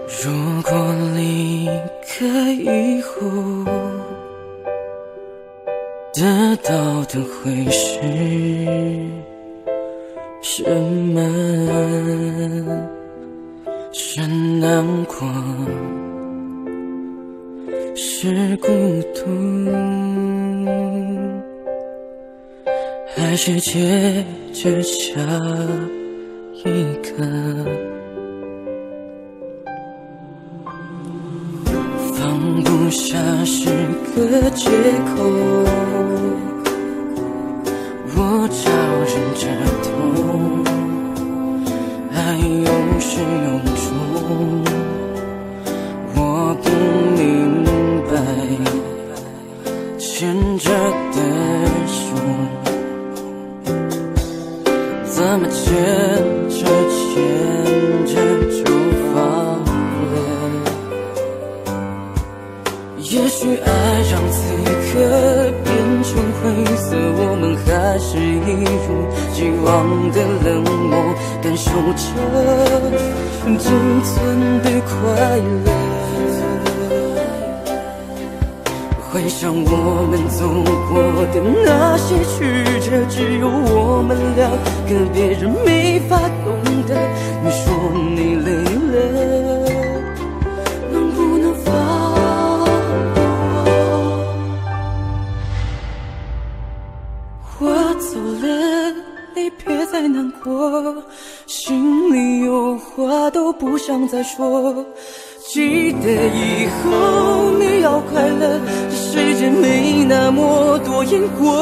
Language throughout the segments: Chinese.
如果离开以后，得到的会是什么？是难过，是孤独，还是接着下一个？放不下是个借口，我找人着痛，爱有始有终，我不明白牵着的手，怎么牵着牵着就放了？也许爱让此刻变成灰色，我们还是一如既往的冷漠，感受着仅存的快乐。回想我们走过的那些曲折，只有我们两个，别人没法懂得。你说你累了，能不能放我？我走了，你别再难过，心里有话都不想再说。记得以后你要快乐，这世界没那么多因果。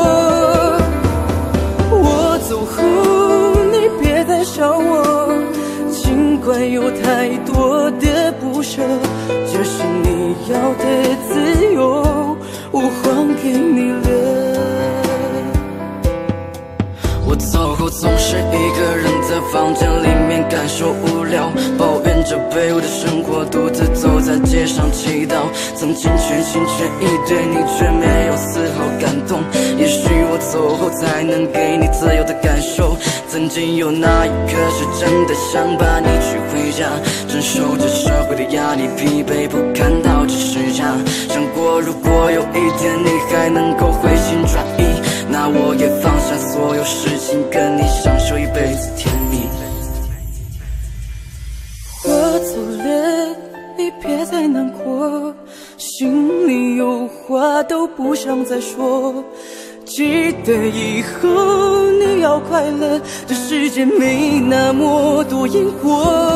我走后你别再笑我，尽管有太多的不舍，这是你要的自由，我还给你了。我走后总是一个人在房间里面感受无聊，抱怨着卑微的生活，独自走在街上祈祷。曾经全心全意对你，却没有丝毫感动。也许我走后才能给你自由的感受。曾经有那一刻是真的想把你娶回家，承受着社会的压力，疲惫不堪到这时家。想过如果有一天你还能够回心转意，那我也放下所有事情，跟你享受一辈子甜蜜。我走了，你别再难过，心里有话都不想再说。记得以后你要快乐，这世界没那么多因果。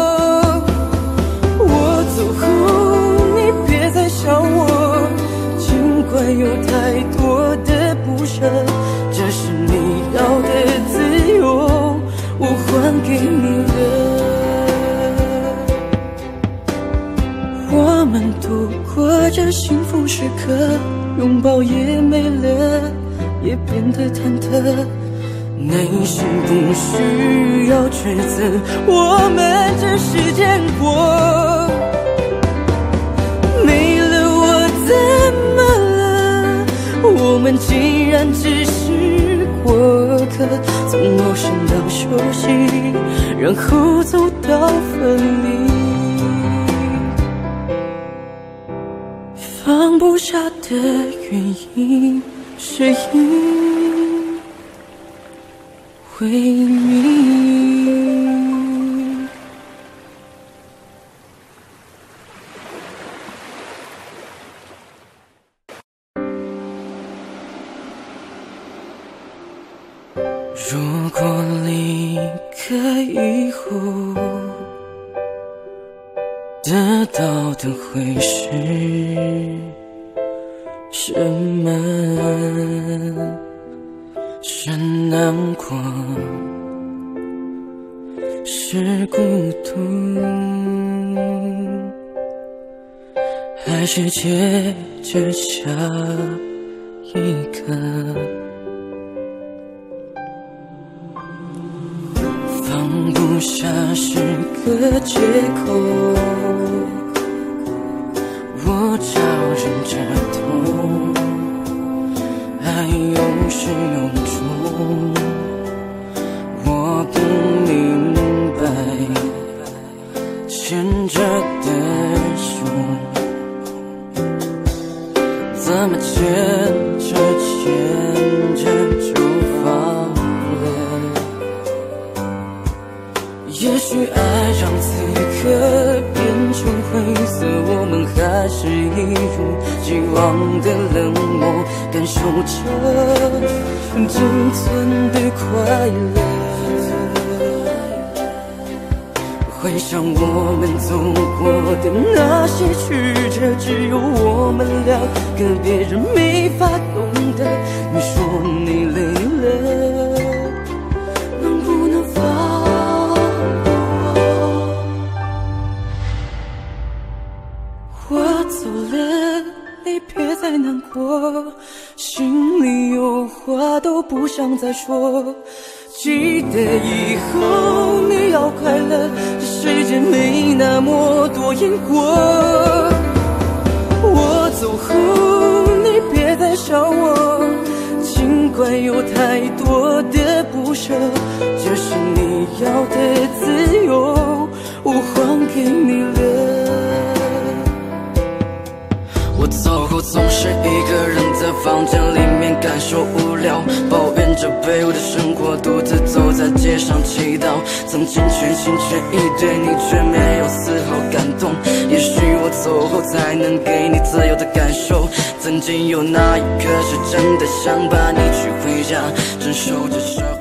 我走后你别再笑我，尽管有太多的不舍，这是你要的自由，我还给你了。我们度过这幸福时刻，拥抱也没了，也变得忐忑，内心不需要抉择，我们只是见过。没了我怎么了？我们既然只是过客，从陌生到熟悉，然后走到分离。放不下的原因是因为你。如果离开以后，得到的会是什么？是难过，是孤独，还是接着下一个？放不下是个借口，我找人着痛，爱有始有终，我不明白牵着的也许爱让此刻变成灰色，我们还是一如既往的冷漠，感受着仅存的快乐。回想我们走过的那些曲折，只有我们两个，别人没法懂得。你说你累了，能不能放过？我走了，你别再难过，心里有话都不想再说。记得以后你要快乐，这世界没那么多因果。我走后你别再笑我，尽管有太多的不舍，这是你要的自由，我还给你了。我走后总是一个人在房间里面感受无聊，抱怨着卑微的生活，独自走在街上祈祷。曾经全心全意对你，却没有丝毫感动。也许我走后才能给你自由的感受。曾经有那一刻是真的想把你娶回家，承受着。